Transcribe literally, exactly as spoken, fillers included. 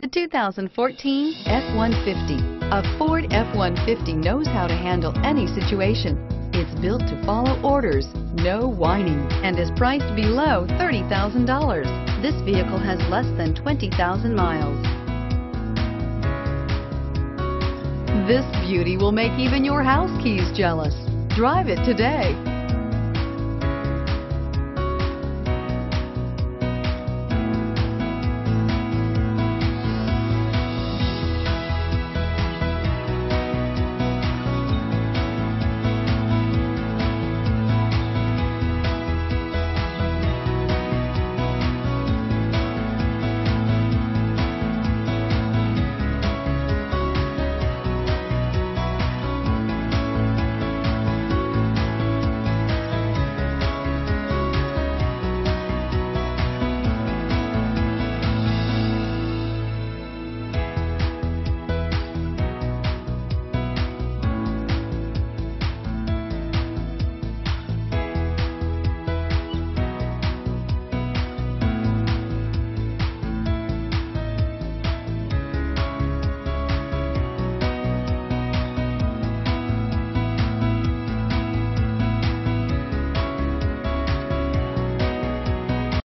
two thousand fourteen F one fifty. A Ford F one fifty knows how to handle any situation. It's built to follow orders, no whining, and is priced below thirty thousand dollars. This vehicle has less than twenty thousand miles. This beauty will make even your house keys jealous. Drive it today.